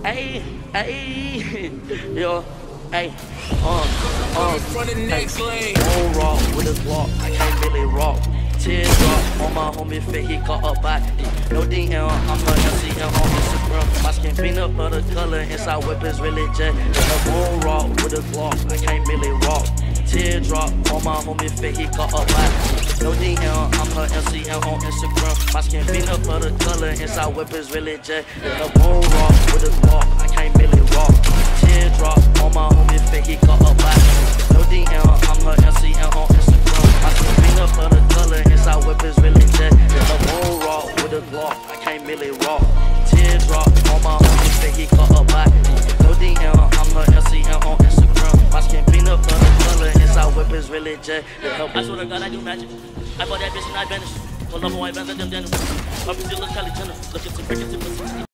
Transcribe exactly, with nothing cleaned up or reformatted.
Ayy, ayy, yo, ayy, uh, uh, from the next lane. won't rock with a Glock, I can't really rock. Teardrop on my homie fit, he caught a body. No D M, I'm a M C M on Instagram. My skin peanut butter color, inside whip is really jet. I won't rock with a Glock, I can't really rock. Teardrop on my homie fit, he caught a body. No D M, I'm a M C M on Instagram. My skin peanut butter color, inside whip is really jet. I won't rock with a Glock, I can't really rock. Teardrop on my homie fit, he caught a body. No D M, I'm a M C M on Instagram. My skin peanut butter color, inside whip is really jet. I won't rock with a Glock, I can't really rock. Teardrop on my homie fit, he caught a body. No D M, I'm a M C M on Instagram. My skin peanut butter color, inside whip is really jet. I swear to God, I do magic. I bought that bitch and I vanished. Pull up on white bands, I them Dennis. My bitch look Kylie Jenner. Look at some freaking tips.